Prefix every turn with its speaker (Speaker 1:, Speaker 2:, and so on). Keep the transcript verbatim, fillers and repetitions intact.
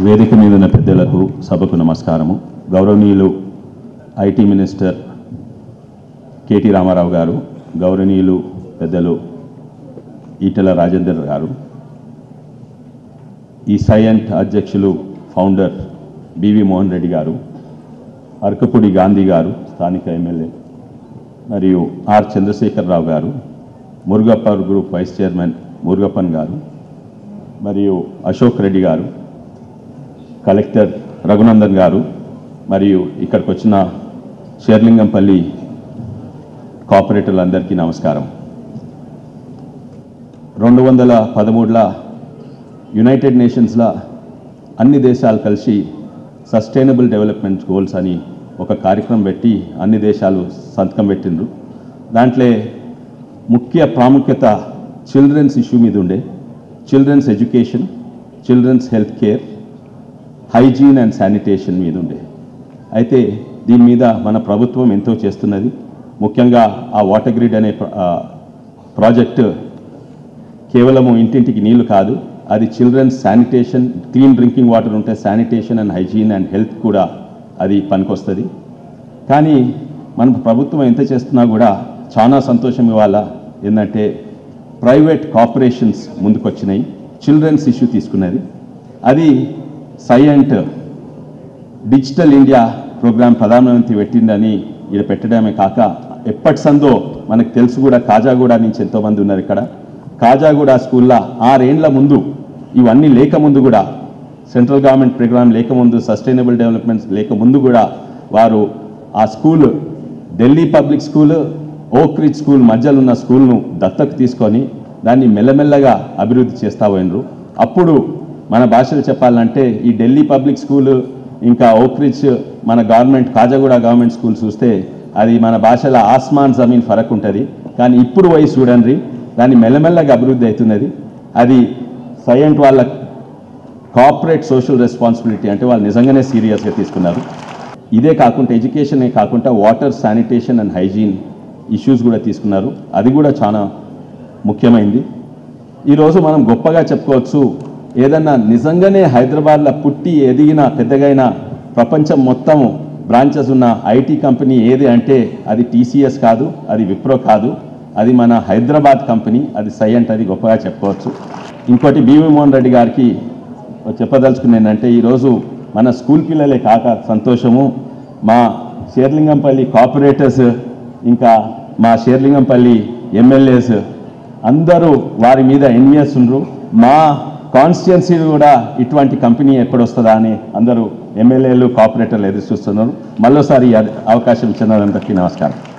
Speaker 1: వేదిక మీద ఉన్న పెద్దలకు సభకు నమస్కారము. గౌరవనీయులు ఐటీ మినిస్టర్ కేటీ రామారావు గారు, గౌరవనీయులు పెద్దలు ఈటెల రాజేందర్ గారు, ఈ సైయంట్ అధ్యక్షులు ఫౌండర్ బివి మోహన్ రెడ్డి గారు, అరకపూడి గాంధీ గారు స్థానిక ఎమ్మెల్యే, మరియు ఆర్ చంద్రశేఖరరావు గారు, Murugappa group vice chairman Murugappan గారు, మరియు అశోక్ రెడ్డి గారు, కలెక్టర్ రఘునందన్ గారు, మరియు ఇక్కడికి వచ్చిన షేర్లింగంపల్లి కార్పొరేటర్లందరికీ నమస్కారం. రెండు వందల పదమూడులో యునైటెడ్ నేషన్స్లో అన్ని దేశాలు కలిసి సస్టైనబుల్ డెవలప్మెంట్ గోల్స్ అని ఒక కార్యక్రమం పెట్టి అన్ని దేశాలు సంతకం పెట్టిండ్రు. దాంట్లో ముఖ్య ప్రాముఖ్యత చిల్డ్రన్స్ ఇష్యూ మీద ఉండే. Children's education, children's health care, hygiene and sanitation మీద ఉండే. అయితే దీని మీద మన ప్రభుత్వం ఎంతో చేస్తున్నది. ముఖ్యంగా ఆ వాటర్ గ్రిడ్ అనే ప్రాజెక్టు కేవలము ఇంటింటికి నీళ్లు కాదు, అది children's sanitation, clean drinking water ఉంటే sanitation and hygiene and health కూడా అది పనికొస్తుంది. కానీ మన ప్రభుత్వం ఎంత చేస్తున్నా కూడా చాలా సంతోషం ఇవాళ ఏంటంటే ప్రైవేట్ కార్పొరేషన్స్ ముందుకొచ్చినాయి, చిల్డ్రన్స్ ఇష్యూ తీసుకున్నది. అది సైయంట్ డిజిటల్ ఇండియా ప్రోగ్రాం ప్రధానమంత్రి పెట్టిందని ఇక్కడ పెట్టడమే కాక ఎప్పటి సందో మనకు తెలుసు కూడా, కాజాగూడ నుంచి ఎంతోమంది ఉన్నారు ఇక్కడ. కాజాగూడ స్కూల్లో ఆరేండ్ల ముందు ఇవన్నీ లేకముందు కూడా, సెంట్రల్ గవర్నమెంట్ ప్రోగ్రాం లేకముందు, సస్టైనబుల్ డెవలప్మెంట్స్ లేకముందు కూడా వారు ఆ school, Delhi Public School, Oak Ridge school మధ్యలో ఉన్న స్కూల్ను దత్తకు తీసుకొని దాన్ని మెల్లమెల్లగా అభివృద్ధి చేస్తూ పోయినరు. అప్పుడు మన భాషలో చెప్పాలంటే ఈ ఢిల్లీ పబ్లిక్ స్కూల్ ఇంకా ఓక్ రిడ్జ్ మన గవర్నమెంట్ కాజాగూడ గవర్నమెంట్ స్కూల్ చూస్తే అది మన భాషలో ఆస్మాన్ జమీన్ ఫరక్ ఉంటుంది. కానీ ఇప్పుడు వయసు చూడండి, దాన్ని మెల్లమెల్లగా అభివృద్ధి అవుతున్నది. అది సైయంట్ వాళ్ళ కార్పొరేట్ సోషల్ రెస్పాన్సిబిలిటీ, అంటే వాళ్ళు నిజంగానే సీరియస్గా తీసుకున్నారు. ఇదే కాకుండా ఎడ్యుకేషనే కాకుండా water, sanitation and hygiene issues కూడా తీసుకున్నారు. అది కూడా చాలా ముఖ్యమైనది. ఈరోజు మనం గొప్పగా చెప్పుకోవచ్చు, ఏదన్నా నిజంగానే హైదరాబాద్లో పుట్టి ఎదిగిన పెద్దగైన ప్రపంచం మొత్తం బ్రాంచెస్ ఉన్న ఐటీ కంపెనీ ఏది అంటే అది టీసీఎస్ కాదు, అది విప్రో కాదు, అది మన హైదరాబాద్ కంపెనీ, అది సైయంట్. అది గొప్పగా చెప్పుకోవచ్చు. ఇంకోటి బివి మోహన్ రెడ్డి గారికి చెప్పదలుచుకునేందంటే ఈరోజు మన స్కూల్ పిల్లలే కాక సంతోషము, మా షేర్లింగంపల్లి కార్పొరేటర్స్ ఇంకా మా షేర్లింగంపల్లి ఎమ్మెల్యేస్ అందరూ వారి మీద ఎన్వియస్ ఉండ్రు. మా కాన్స్టిట్యున్సీ కూడా ఇటువంటి కంపెనీ ఎప్పుడు వస్తుందా అని అందరూ ఎమ్మెల్యేలు, కార్పొరేటర్లు ఎదురు చూస్తున్నారు. మరోసారి అవకాశం ఇచ్చినందుకు నమస్కారం.